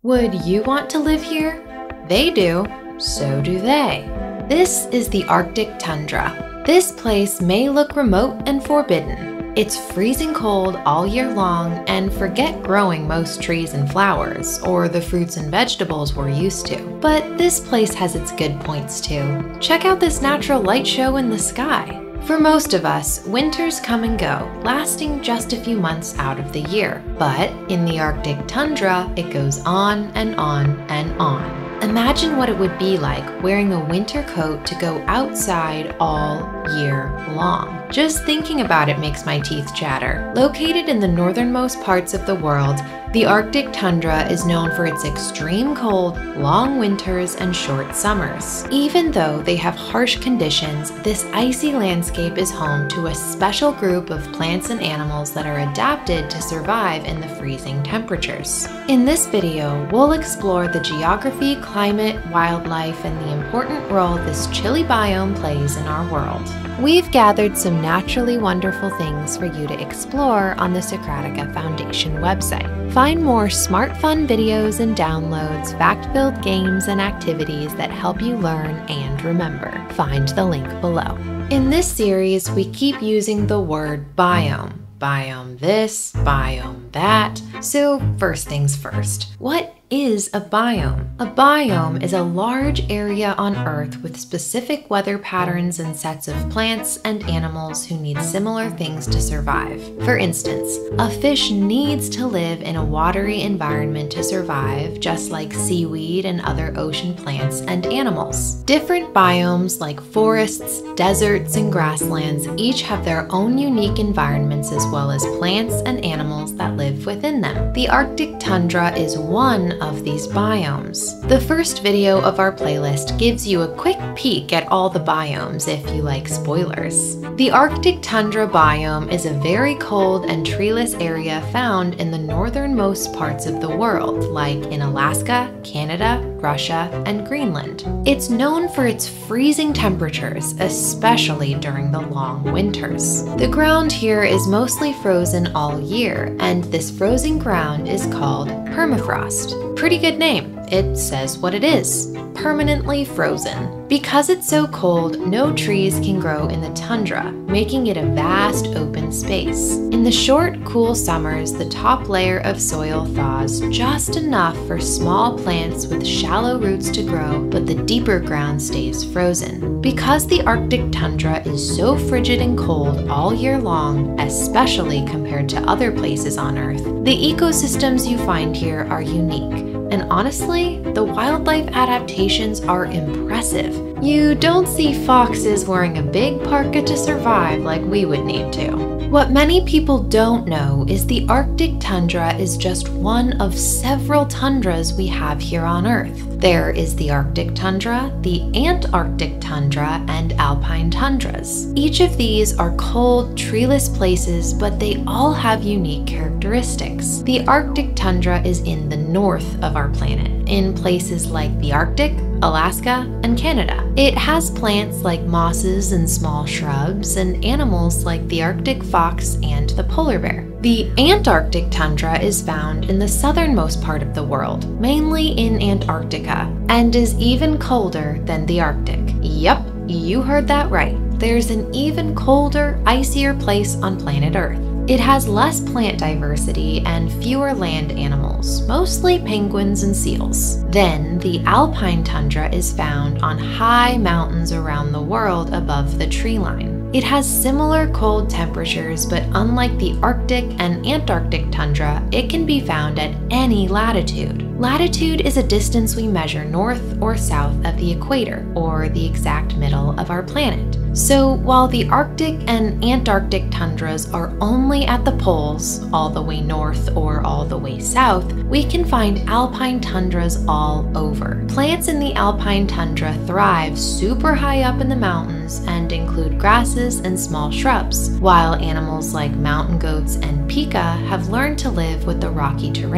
Would you want to live here? They do. So do they. This is the Arctic Tundra. This place may look remote and forbidden. It's freezing cold all year long, and forget growing most trees and flowers, or the fruits and vegetables we're used to. But this place has its good points too. Check out this natural light show in the sky. For most of us, winters come and go, lasting just a few months out of the year. But in the Arctic tundra, it goes on and on and on. Imagine what it would be like wearing a winter coat to go outside all year long. Just thinking about it makes my teeth chatter. Located in the northernmost parts of the world, the Arctic tundra is known for its extreme cold, long winters, and short summers. Even though they have harsh conditions, this icy landscape is home to a special group of plants and animals that are adapted to survive in the freezing temperatures. In this video, we'll explore the geography, climate, wildlife, and the important role this chilly biome plays in our world. We've gathered some naturally wonderful things for you to explore on the Socratica Foundation website. Find more smart, fun videos and downloads, fact-filled games and activities that help you learn and remember. Find the link below. In this series, we keep using the word biome. Biome this, biome that. So first things first, what is a biome? A biome is a large area on Earth with specific weather patterns and sets of plants and animals who need similar things to survive. For instance, a fish needs to live in a watery environment to survive, just like seaweed and other ocean plants and animals. Different biomes like forests, deserts, and grasslands each have their own unique environments as well as plants and animals that live within them. The Arctic tundra is one of these biomes. The first video of our playlist gives you a quick peek at all the biomes if you like spoilers. The Arctic tundra biome is a very cold and treeless area found in the northernmost parts of the world, like in Alaska, Canada, Russia, and Greenland. It's known for its freezing temperatures, especially during the long winters. The ground here is mostly frozen all year, and this frozen ground is called permafrost. Pretty good name. It says what it is. Permanently frozen. Because it's so cold, no trees can grow in the tundra, making it a vast open space. In the short, cool summers, the top layer of soil thaws just enough for small plants with shallow roots to grow, but the deeper ground stays frozen. Because the Arctic tundra is so frigid and cold all year long, especially compared to other places on Earth, the ecosystems you find here are unique. And honestly, the wildlife adaptations are impressive. You don't see foxes wearing a big parka to survive like we would need to. What many people don't know is the Arctic tundra is just one of several tundras we have here on Earth. There is the Arctic tundra, the Antarctic tundra, and alpine tundras. Each of these are cold, treeless places, but they all have unique characteristics. The Arctic tundra is in the north of our planet, in places like the Arctic, Alaska, and Canada. It has plants like mosses and small shrubs, and animals like the Arctic fox and the polar bear. The Antarctic tundra is found in the southernmost part of the world, mainly in Antarctica, and is even colder than the Arctic. Yup, you heard that right. There's an even colder, icier place on planet Earth. It has less plant diversity and fewer land animals, mostly penguins and seals. Then, the alpine tundra is found on high mountains around the world above the tree line. It has similar cold temperatures, but unlike the Arctic and Antarctic tundra, it can be found at any latitude. Latitude is a distance we measure north or south of the equator, or the exact middle of our planet. So while the Arctic and Antarctic tundras are only at the poles, all the way north or all the way south, we can find alpine tundras all over. Plants in the alpine tundra thrive super high up in the mountains and include grasses and small shrubs, while animals like mountain goats and pika have learned to live with the rocky terrain.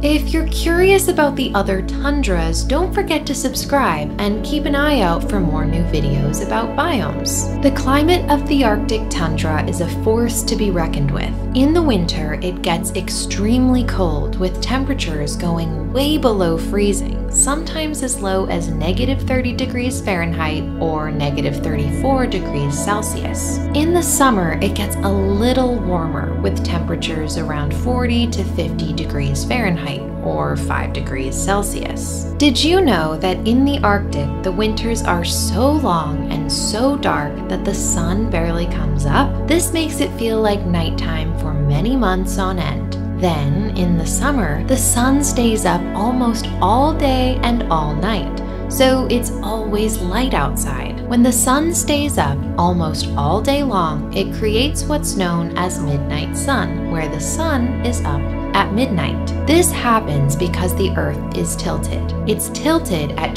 If you're curious about the other tundras, don't forget to subscribe and keep an eye out for more new videos about biomes. The climate of the Arctic tundra is a force to be reckoned with. In the winter, it gets extremely cold, with temperatures going way below freezing, sometimes as low as -30 degrees Fahrenheit or -34 degrees Celsius. In the summer, it gets a little warmer, with temperatures around 40 to 50 degrees Fahrenheit or 5 degrees Celsius. Did you know that in the Arctic, the winters are so long and so dark that the sun barely comes up? This makes it feel like nighttime for many months on end. Then, in the summer, the sun stays up almost all day and all night, so it's always light outside. When the sun stays up almost all day long, it creates what's known as midnight sun, where the sun is up at midnight. This happens because the Earth is tilted. It's tilted at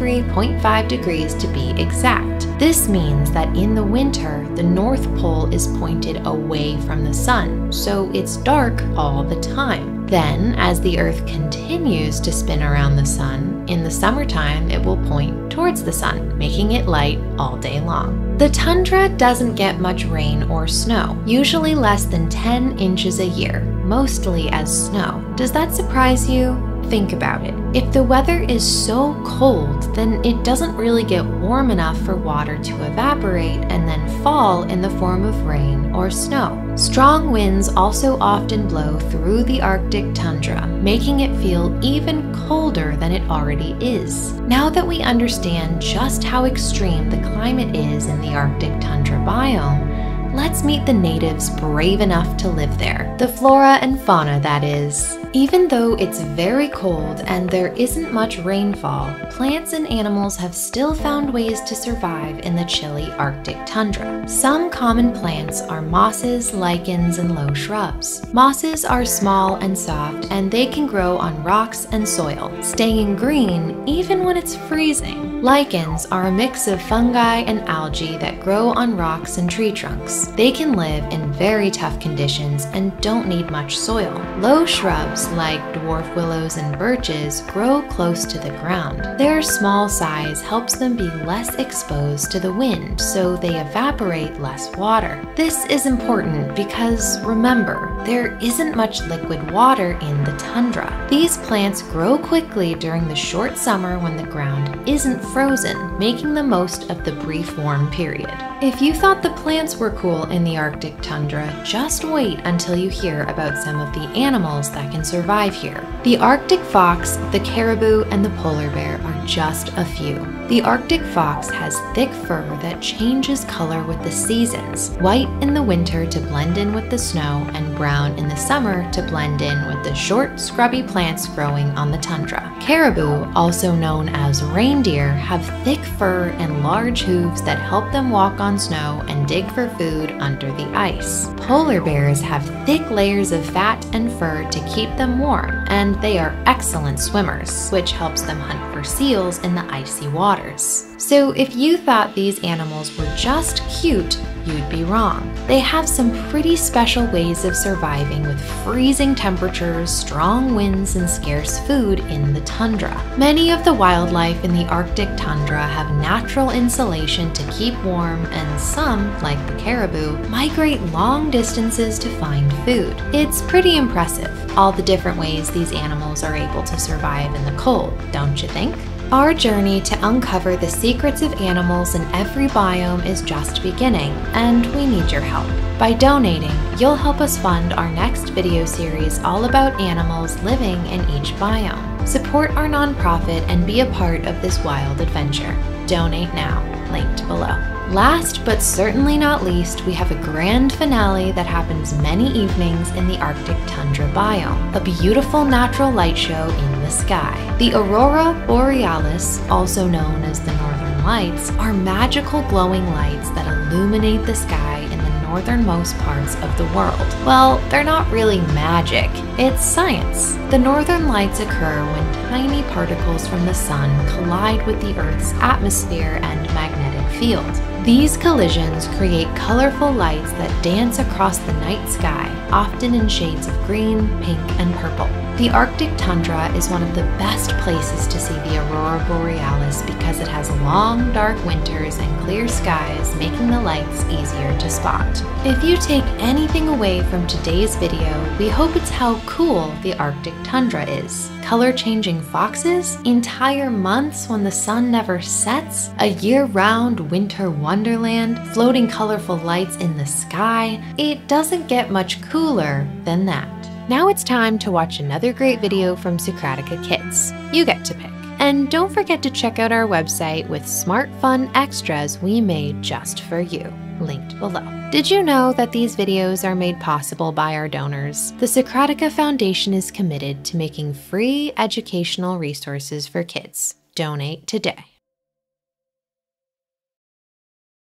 23.5 degrees to be exact. This means that in the winter, the North Pole is pointed away from the sun, so it's dark all the time. Then, as the Earth continues to spin around the sun, in the summertime it will point towards the sun, making it light all day long. The tundra doesn't get much rain or snow, usually less than 10 inches a year, mostly as snow. Does that surprise you? Think about it. If the weather is so cold, then it doesn't really get warm enough for water to evaporate and then fall in the form of rain or snow. Strong winds also often blow through the Arctic tundra, making it feel even colder than it already is. Now that we understand just how extreme the climate is in the Arctic tundra biome, let's meet the natives brave enough to live there. The flora and fauna, that is. Even though it's very cold and there isn't much rainfall, plants and animals have still found ways to survive in the chilly Arctic tundra. Some common plants are mosses, lichens, and low shrubs. Mosses are small and soft, and they can grow on rocks and soil, staying green even when it's freezing. Lichens are a mix of fungi and algae that grow on rocks and tree trunks. They can live in very tough conditions and don't need much soil. Low shrubs like dwarf willows and birches grow close to the ground. Their small size helps them be less exposed to the wind, so they evaporate less water. This is important because, remember, there isn't much liquid water in the tundra. These plants grow quickly during the short summer when the ground isn't frozen, making the most of the brief warm period. If you thought the plants were cool in the Arctic tundra, just wait until you hear about some of the animals that can survive here. The Arctic fox, the caribou, and the polar bear are just a few. The Arctic fox has thick fur that changes color with the seasons, white in the winter to blend in with the snow, and brown in the summer to blend in with the short, scrubby plants growing on the tundra. Caribou, also known as reindeer, have thick fur and large hooves that help them walk on snow and dig for food under the ice. Polar bears have thick layers of fat and fur to keep them warm, and they are excellent swimmers, which helps them hunt for seals in the icy waters. So if you thought these animals were just cute, you'd be wrong. They have some pretty special ways of surviving with freezing temperatures, strong winds, and scarce food in the tundra. Many of the wildlife in the Arctic tundra have natural insulation to keep warm, and some, like the caribou, migrate long distances to find food. It's pretty impressive, all the different ways these animals are able to survive in the cold, don't you think? Our journey to uncover the secrets of animals in every biome is just beginning, and we need your help. By donating, you'll help us fund our next video series all about animals living in each biome. Support our nonprofit and be a part of this wild adventure. Donate now, linked below. Last but certainly not least, we have a grand finale that happens many evenings in the Arctic Tundra biome, a beautiful natural light show in the sky. The Aurora Borealis, also known as the Northern Lights, are magical glowing lights that illuminate the sky in the northernmost parts of the world. Well, they're not really magic, it's science. The northern lights occur when tiny particles from the sun collide with the Earth's atmosphere and magnetic field. These collisions create colorful lights that dance across the night sky, often in shades of green, pink, and purple. The Arctic tundra is one of the best places to see the Aurora Borealis because it has long, dark winters and clear skies, making the lights easier to spot. If you take anything away from today's video, we hope it's how cool the Arctic tundra is. Color-changing foxes, entire months when the sun never sets, a year-round winter wonderland, floating colorful lights in the sky. It doesn't get much cooler than that. Now it's time to watch another great video from Socratica Kids. You get to pick. And don't forget to check out our website with smart, fun extras we made just for you, linked below. Did you know that these videos are made possible by our donors? The Socratica Foundation is committed to making free educational resources for kids. Donate today.